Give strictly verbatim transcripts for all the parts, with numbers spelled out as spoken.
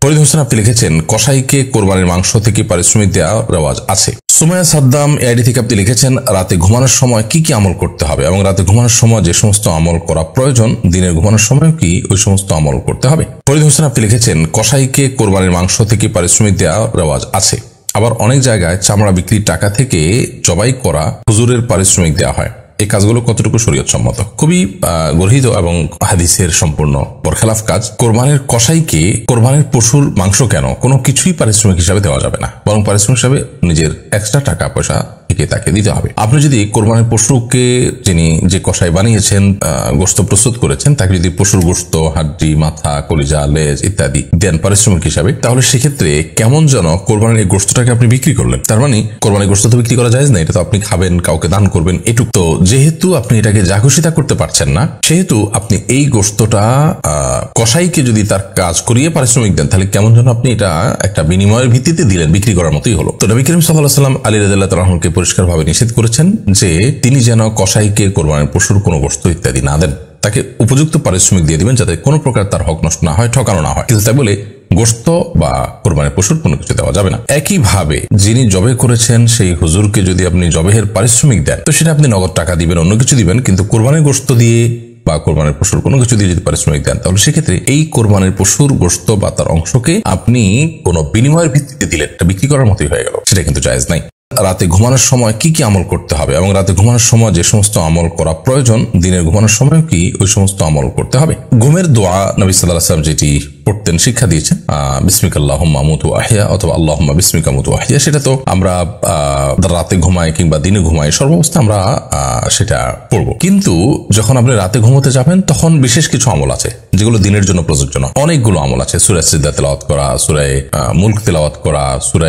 ফরিদ হোসেন আপনি লিখেছেন, কসাইকে কোরবানির মাংস থেকে পারিশ্রমিক দেওয়ার রেওয়াজ আছে। সুমাইয়া সাদ্দাম এআইডি থেকে আপনি লিখেছেন, রাতে ঘুমানোর সময় কি কি আমল করতে হবে এবং রাতে ঘুমানোর সময় যে সমস্ত আমল করা প্রয়োজন দিনের ঘুমানোর সময় কি ওই সমস্ত আমল করতে হবে। ফরিদ হোসেন আপনি লিখেছেন, কসাইকে কোরবানির মাংস থেকে পারিশ্রমিক দেওয়ার রেওয়াজ আছে। আবার অনেক জায়গায় চামড়া বিক্রির টাকা থেকে জবাই করা হুজুরের পারিশ্রমিক দেওয়া হয়। এই কাজগুলো কতটুকু শরীয়ত সম্মত? খুবই গর্হিত এবং হাদিসের সম্পূর্ণ বরখেলাফ কাজ। কোরবানির কসাইকে কোরবানির পশুর মাংস কেন কোনো কিছুই পারিশ্রমিক হিসাবে দেওয়া যাবে না, বরং পারিশ্রমিক হিসাবে নিজের এক্সট্রা টাকা পয়সা থেকে তাকে দিতে হবে। আপনি যদি কোরবানির পশুকে যিনি যে কসাই বানিয়েছেন গোশত প্রস্তুত করেছেন তাকে যদি পশুর গোশত, হাড্ডি, মাথা, কলিজা, লেজ ইত্যাদি দেন পারিশ্রমিক হিসাবে, তাহলে সেক্ষেত্রে কেমন যেন কোরবানির এই গোশতটাকে আপনি বিক্রি করলেন। তার মানে কোরবানির গোশত তো বিক্রি করা যায় না, এটা তো আপনি খাবেন, কাউকে দান করবেন, এটুক। তো যেহেতু আপনি এটাকে যা খুশি তা করতে পারছেন না, সেহেতু আপনি এই গোশতটা কসাইকে যদি তার কাজ করিয়ে পারিশ্রমিক দেন, তাহলে কেমন যেন আপনি এটা একটা বিনিময়ের ভিত্তিতে দিলেন, বিক্রি করার মতোই হলো। তো নবী করিম সাল্লাল্লাহু আলাইহি ওয়াসাল্লাম আলী রাদিয়াল্লাহু তাআলা আনহুকে পরিষ্কারভাবে নিষেধ করেছেন যে তিনি যেন কসাইকে কোরবানির পশুর কোনো গোশত ইত্যাদি না দেন, তাকে উপযুক্ত পারিশ্রমিক দিয়ে দিবেন যাতে কোনো প্রকার তার হক নষ্ট না হয়, ঠকানো না হয়। কিন্তু তাই বলে গোশত বা কোরবানির পশুর কোনো কিছু দেওয়া যাবে না। একইভাবে যিনি জবে করেছেন সেই হুজুরকে যদি আপনি জবেহের পারিশ্রমিক দেন, তো সেটা আপনি নগদ টাকা দিবেন, অন্য কিছু দিবেন, কিন্তু কোরবানির গোশত দিয়ে বা কোরবানির পশুর কোনো কিছু দিয়ে যদি পারিশ্রমিক দেন, তাহলে সেক্ষেত্রে এই কোরবানির পশুর গোশত বা তার অংশকে আপনি কোনো বিনিময়ের ভিত্তিতে দিলেন, এটা বিক্রি করার মতোই হয়ে গেল, সেটা কিন্তু জায়েজ নাই। রাতে ঘুমানোর সময় কি কি আমল করতে হবে এবং রাতে ঘুমানোর সময় যে সমস্ত আমল করা প্রয়োজন দিনের ঘুমানোর সময় কি ওই সমস্ত আমল করতে হবে। ঘুমের দোয়া নবী সাল্লাল্লাহু আলাইহি ওয়াসাল্লাম যেটি পড়তেন, শিক্ষা দিয়েছেন, বিসমিকা আল্লাহুম্মা আমুতু ওয়া আহইয়া অথবা আল্লাহুম্মা বিসমিকা আমুতু ওয়া আহইয়া, সেটা তো আমরা রাতে ঘুমাই কিংবা দিনে ঘুমাই সর্বাবস্থায় আমরা সেটা পড়ব। কিন্তু যখন আপনি রাতে ঘুমোতে যাবেন তখন বিশেষ কিছু আমল আছে যেগুলো দিনের জন্য প্রযোজ্য না। অনেকগুলো আমল আছে, সূরা সিজদা তেলাওয়াত করা, সূরা মুলক তেলাওয়াত করা, সূরা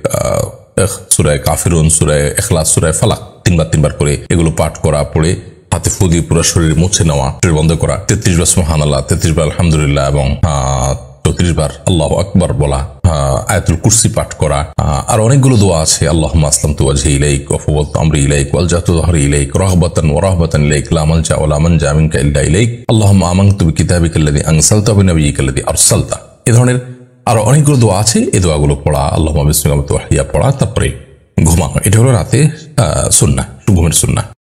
সূরা কাফিরুন, সূরা ইখলাস, সূরা ফালাক তিনবার তিনবার করে এগুলো পাঠ করা, পড়ে হাতে ফু দিয়ে পুরো শরীর মুছে নেওয়া, শরীর বন্ধ করা, তেত্রিশ বার সুবহানাল্লাহ, তেত্রিশ বার আলহামদুলিল্লাহ এবং চৌত্রিশ বার আল্লাহু আকবার বলা, আয়াতুল কুরসি পাঠ করা, আর অনেকগুলো দোয়া আছে। আল্লাহুম্মা আসলামতু ওয়াজহি ইলাইক ওয়া ফাওয়াদতু আমরি ইলাইক ওয়া আলজাতু যহরি ইলাইক রাহবাতান ওয়া রাহবাতান ইলাইক লা মালজা ওয়া লা মানজা মিনকা ইল্লা ইলাইক আল্লাহুম্মা আমানতু বিকিতাবিকাল্লাযী আনসালতা ওয়া বিনাবিয়্যিকাল্লাযী আরসালতা। এই ধরনের আরো অনেকগুলো দোয়া আছে। এই দোয়াগুলো পড়া, আল্লাহুম্মা বিসমিকা আমুতু ওয়া আহইয়া পড়া, তারপরে ঘুমানো, এটা হলো রাতে সুন্নাহ, ঘুমের সুন্নাহ।